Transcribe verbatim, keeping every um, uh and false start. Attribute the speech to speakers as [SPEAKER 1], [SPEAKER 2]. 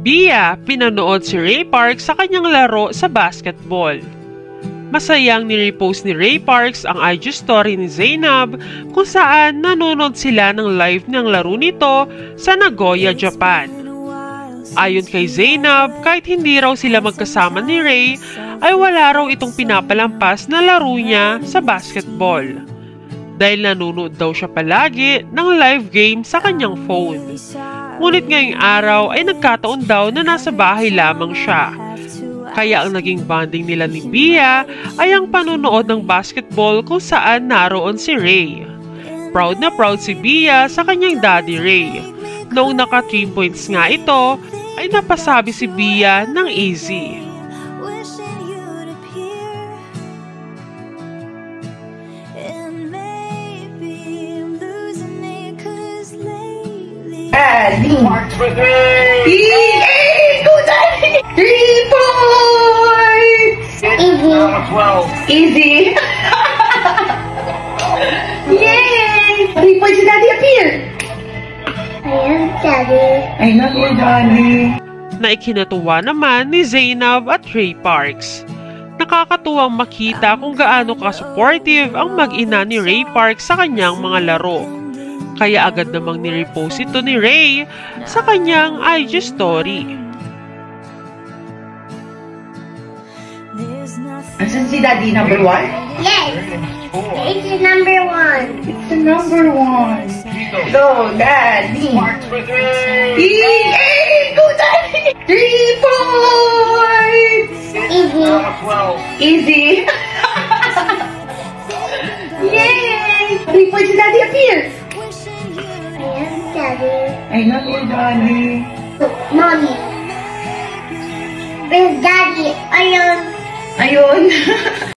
[SPEAKER 1] Bia, pinanood si Ray Parks sa kanyang laro sa basketball. Masayang nirepost ni Ray Parks ang I G story ni Zainab kung saan nanonood sila ng live ng laro nito sa Nagoya, Japan. Ayon kay Zainab, kahit hindi raw sila magkasama ni Ray, ay wala raw itong pinapalampas na laro niya sa basketball. Dahil nanonood daw siya palagi ng live game sa kanyang phone. Ngunit ngayong araw ay nagkataon daw na nasa bahay lamang siya. Kaya ang naging bonding nila ni Bia ay ang panonood ng basketball kung saan naroon si Ray. Proud na proud si Bia sa kanyang daddy Ray. Noong naka three points nga ito, ay napasabi si Bia ng easy.
[SPEAKER 2] Marks for three! Yay! Go Daddy! Three points! Easy. Easy. Yay! Three points to Daddy up here! I love Daddy. I love you, Daddy.
[SPEAKER 1] Na ikinatuwa naman ni Zainab at Ray Parks. Nakakatuwang makita kung gaano ka-supportive ang mag-ina ni Ray Parks sa kanyang mga laro. Kaya agad namang nirepost ito ni Ray sa kanyang I G story.
[SPEAKER 2] Asan si Daddy number one?
[SPEAKER 3] Yes! It's the number one.
[SPEAKER 2] It's the number one. Go, Daddy!
[SPEAKER 4] Marks for three!
[SPEAKER 2] Yay! Go, Daddy! Three points!
[SPEAKER 3] Easy.
[SPEAKER 2] Easy. Yay! Three points to Daddy up here!
[SPEAKER 3] I love Daddy.
[SPEAKER 2] I love you, Daddy.
[SPEAKER 3] Mommy. Where's Daddy? Ayun.
[SPEAKER 2] Ayun.